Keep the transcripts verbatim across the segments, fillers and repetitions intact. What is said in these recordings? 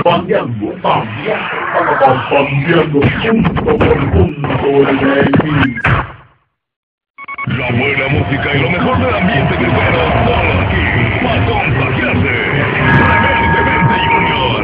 Parpadeando, parpadeando, punto por punto el baby. La buena música y lo mejor del ambiente cruzado, solo aquí, para contagiarse. Rebeldemente Junior.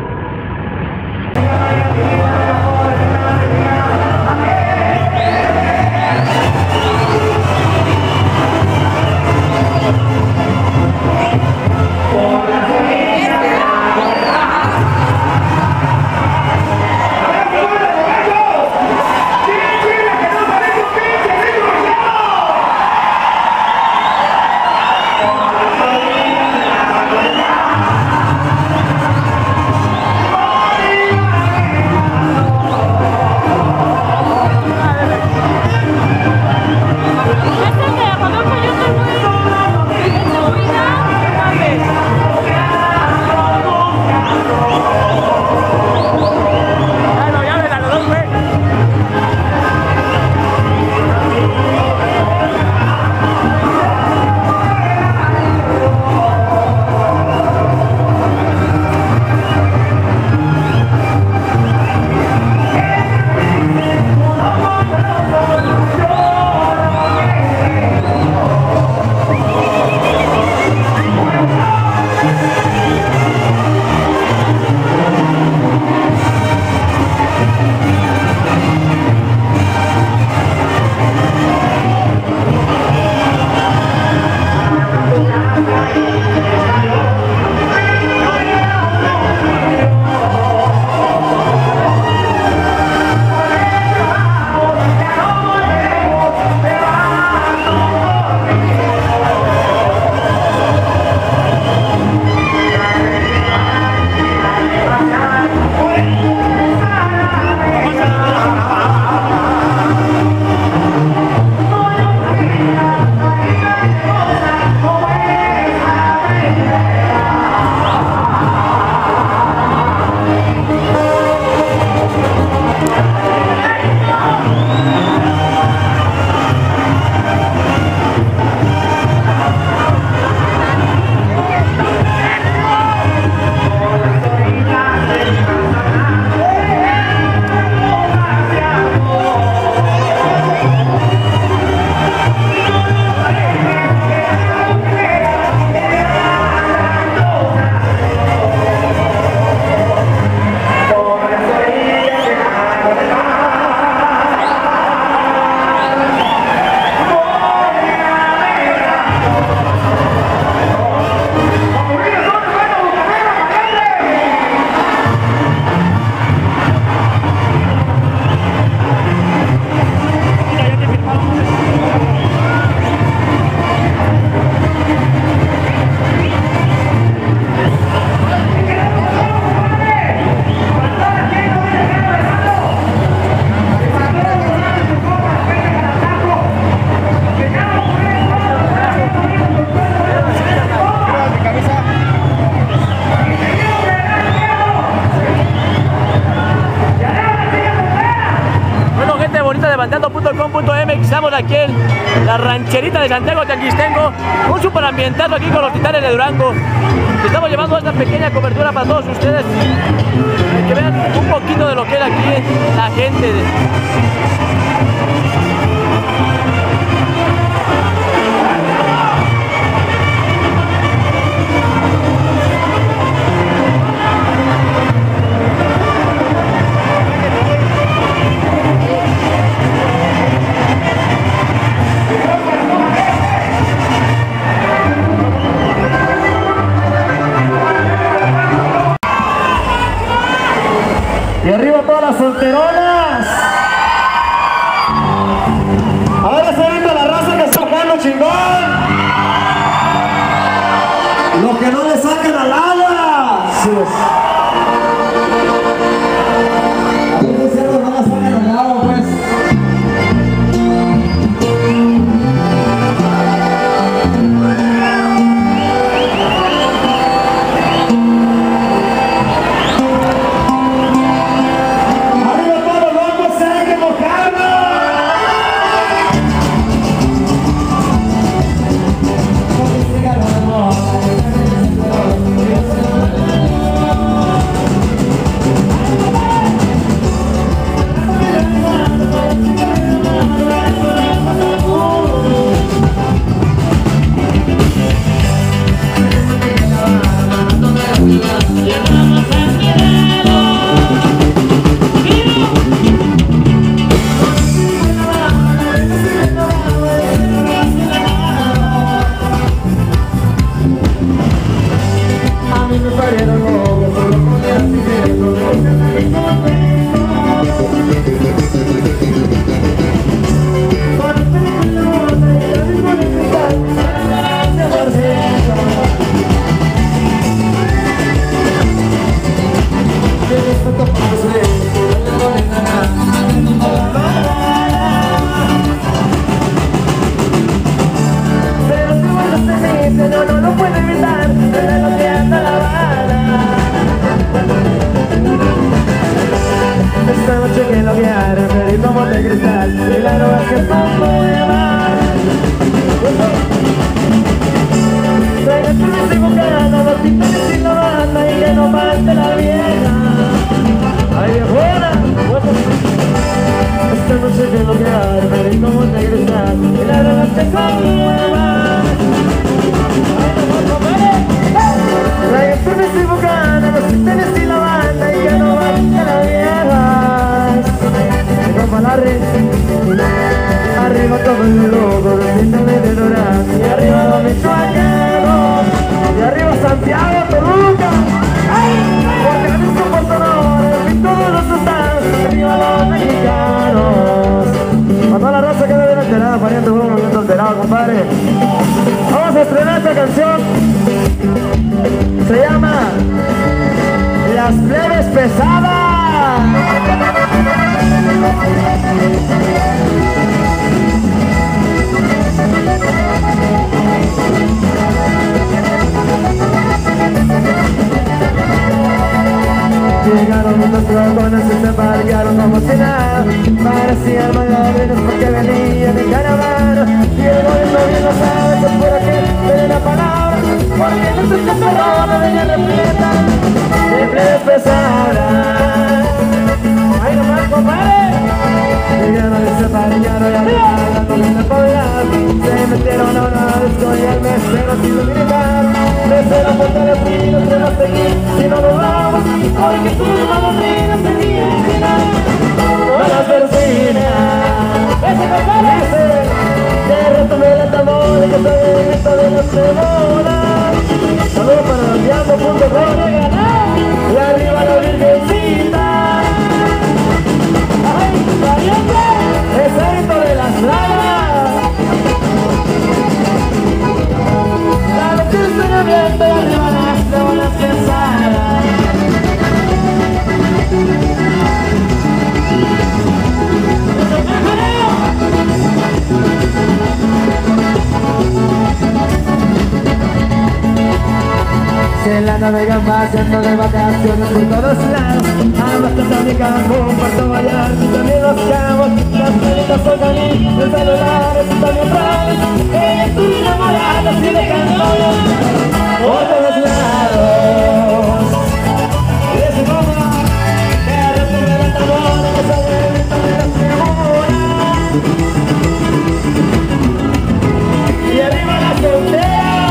levantando punto com punto m x, estamos aquí en la rancherita de Santiago Tianguistengo, un super ambientazo aquí con los Titanes de Durango. Estamos llevando esta pequeña cobertura para todos ustedes, para que vean un poquito de lo que es aquí la gente de... Y arriba todas las solteronas. Ahora se venga la raza que está jugando chingón. Lo que no le saquen al agua. Sí es. A mí me hicieron no la saquen al agua, pues. Arriba todo el logo, de Dorán, y arriba los michoacanos, y arriba Santiago, Toluca, porque a mis comportadores y todos los estados, arriba los mexicanos. A toda la raza que me viene alterada, pariente, un momento alterado, compadre. Vamos a estrenar esta canción, se llama Las Plebes Pesadas. Llegaron unos dragones y se parquearon como si nada. Parecían magdalenas porque venían de caravana. Y el gobierno bien lo sabe que por aquí tiene la palabra, porque no se está cerrada, venía repleta de plebes pesadas. ¡Ay, nomás, compadre! Llegaron y se parquearon y arriba hablando de la población. Se metieron a una disco y el mesero sin militar. Mesero por el frío, se nos seguí si no nos vamos, porque tú no vamos a seguir con las persinas. ¡Ese compadre! Que retomé la tambor y que soy el grito de las cebolas. Saludos para los diablos punto com y arriba la virgencita. ¡Ay, pariente! ¡Es el grito de las lágrimas! La noche es un ambiente y arriba las cebolas pesadas. Se la navegan paseando de vacaciones por todos lados. Ambas están en Cancún, Puerto Vallarta y también Los Cabos. Las pelitas son allí, los celulares están bien raros. Ella es tu enamorada, así de cantores por todos lados. Y de su forma, que resume el tambor, que sale el grito de las figuras. Y arriba las fronteras.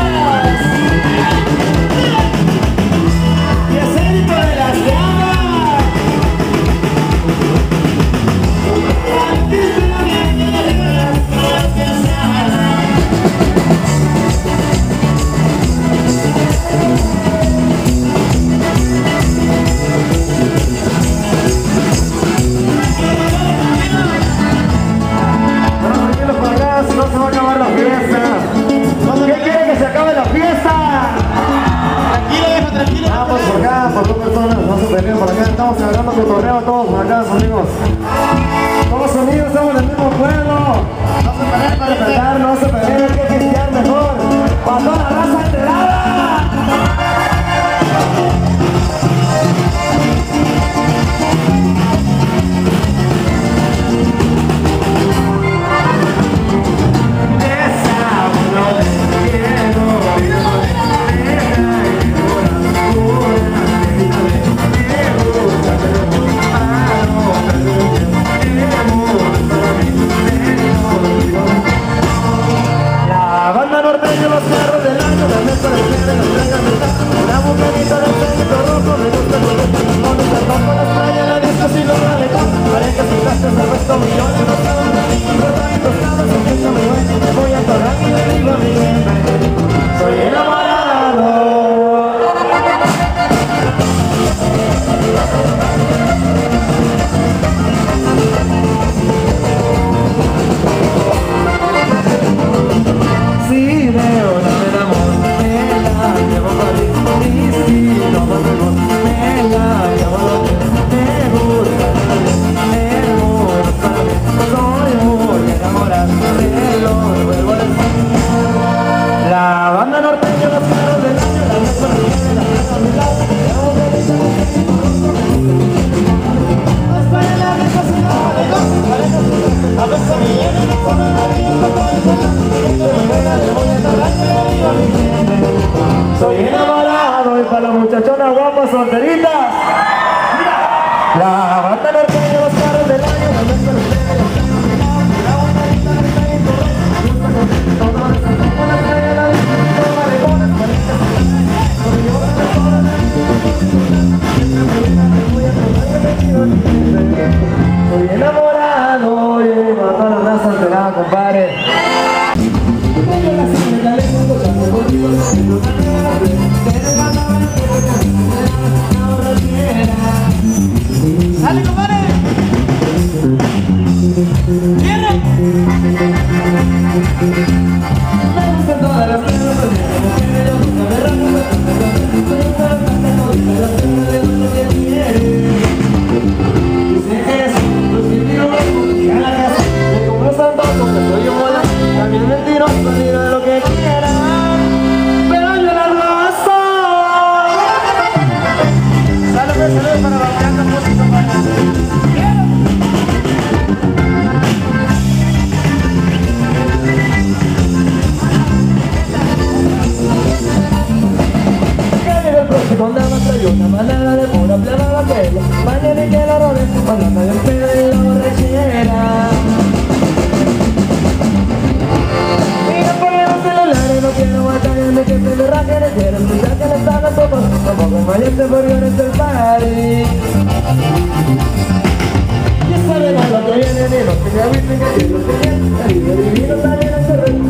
Estamos celebrando tu torneo todos por acá, amigos. Todos unidos, somos del mismo pueblo. No se peleen para respetar, no se peleen, hay que cristiar mejor. Para toda la raza enterada. La banda norteña, los carros de la las guapas solteritas. La banda norteña de los carros del año, la mezcla de ustedes. La bonita de esta incorrecta, justo con esto, no les tomo la estrella, la disfruto, maricones, maritas. Soy yo la mejor, soy enamorado y mató a la raza alterada, compadre. ¡Dale, compadre! ¡Cierra! Me gustan todas las piernas, porque yo nunca me rajo, me gusta lo que quiere. Dice que es un mentiroso, y a la casa, me como es antojo, que soy un bola, también mentiroso, digo lo que quieran, pero yo la razo. Saludos, saludos para Bacana Música, para con la batalla, una manera de pura plena la pela. Mañana y que la robe, cuando me despega y la borrachera. Mira por los celulares, no quiero batallarme, que se me raje, no quiero escuchar que le están a todos. Tampoco me vayas por viones del party. Y esa de lo que viene, ni los que me avisen que yo lo que viene. El video divino también es el